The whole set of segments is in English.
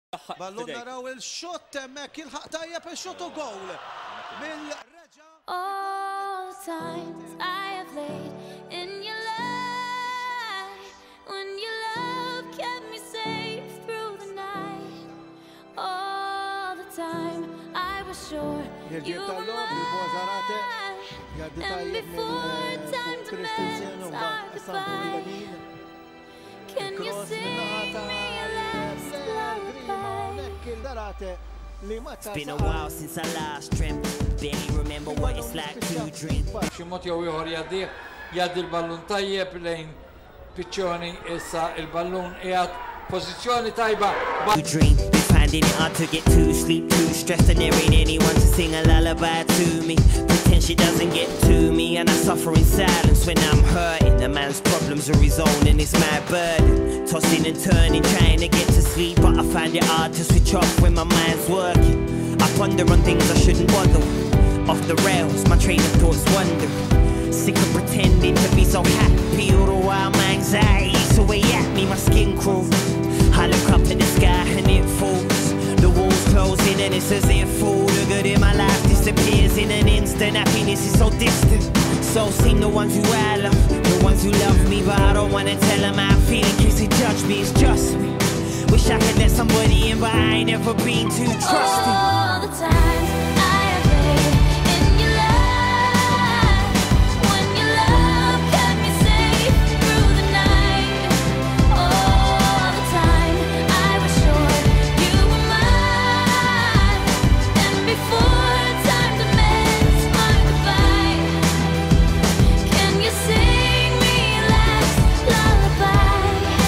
Ballun naraw il-xott hemmhekk ilħaq tajjeb il-xott u gowl. All the times I have laid in your light, when your love kept me safe through the night. All the time I was sure you were mine, and before time demands our goodbye, can you sing me a last lullaby? It's been a while since I last dreamt. Barely remember what it's like to dream. Xi mod jew ieħor jgħaddi l-ballun tajjeb lejn Piccioni, issa il-ballun qiegħed pożizzjoni tajba. Dream, finding it hard to get to sleep, too stressed, and there ain't anyone to sing a lullaby to me. Pretend she doesn't get to me, and I suffer in silence when I'm hurting. A man's problems are his own, and it's my burden. Tossing and turning, trying to get to sleep, but I find it hard to switch off when my mind's working. I ponder on things I shouldn't bother with. Off the rails, my train of thoughts wander. Sick of pretending to be so happy, all the while my anxiety's away at me, my skin crawls. I look up to the sky and it falls. The walls closing and it's as if all the good in my life disappears in an instant. Happiness is so distant. So seem the ones who I love, the ones who love me, but I don't wanna tell them how I feel in case they judge me. It's just me. Wish I could let somebody in, but I ain't never been too trusting. All the times I have laid in your light, when your love kept me safe through the night. All the time I was sure you were mine, and before time demands my goodbye, can you sing me a last lullaby?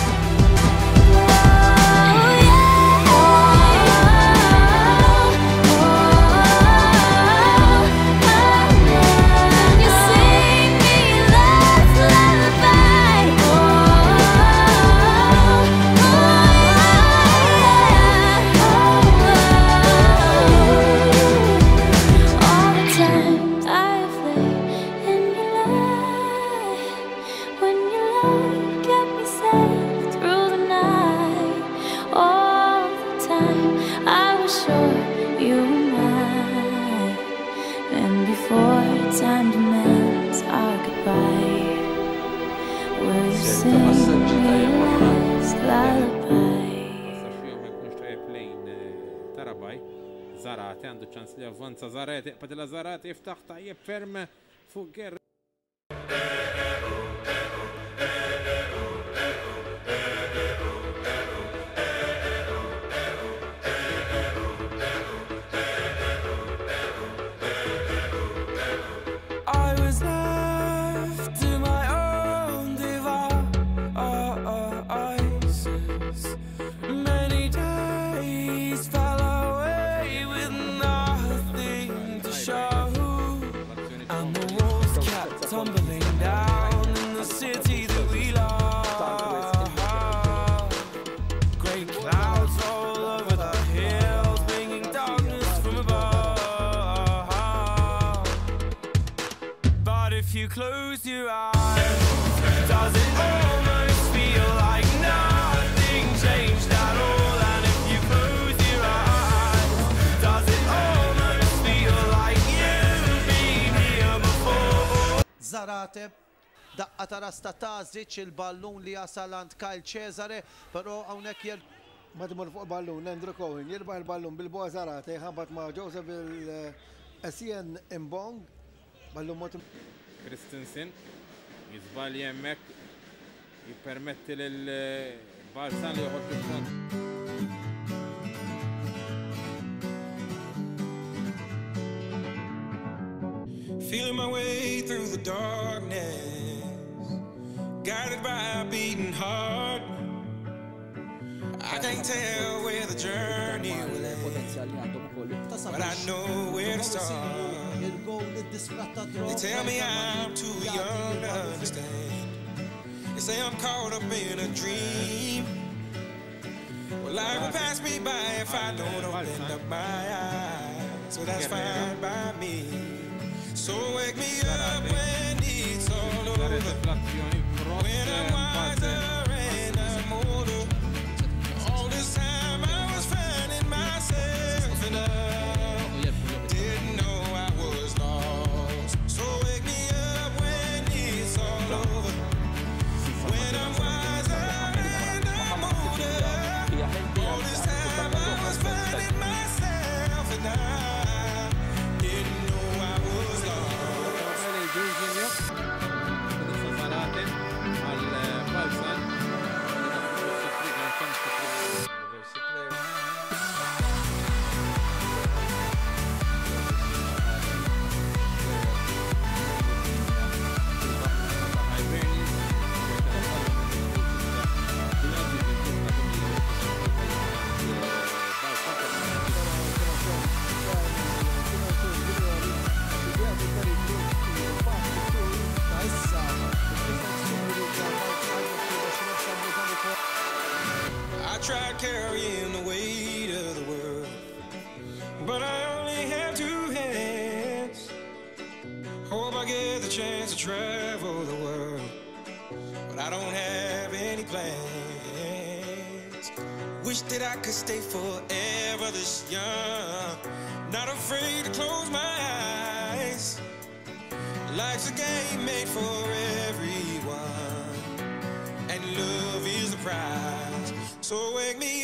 Time demands our goodbye. Will you sing me a last lullaby? Zarate għandu ċans li avvanza Zarate, padilla Zarate jiftaħ tajjeb ferm fuq Gerri. Tumbling down in the city that we love. Great clouds all over the hills, bringing darkness from above. But if you close your eyes, does it almost feel like nothing changed at all? And if you close your eyes, does it almost feel like you've been here before? Zarate daqqa ta' rasta Tazic il-ballun li jasal għand Kyle Cesare, però hawnhekk ma timur fuq ballun Andrew Cohen jirbaħ il-ballun bil-boa Zarate jħabbat ma' Joseph il-Essien Imbong ballun mot Christensen jizbali hemmhekk jippermetti lil Barsan li joħod il-front. Feeling my way through the darkness, guided by a beating heart. I can't tell where the journey will end, but I know where to start. They tell me I'm too young to understand. They say I'm caught up in a dream. Well, life will pass me by if I don't open up my eyes, so that's fine by me. So wake me up when it's all over, when I'm wiser and I'm older. All this time I was found carrying the weight of the world. But I only have 2 hands. Hope I get the chance to travel the world, but I don't have any plans. Wish that I could stay forever this young, not afraid to close my eyes. Life's a game made for everyone, and love is the prize. So wake me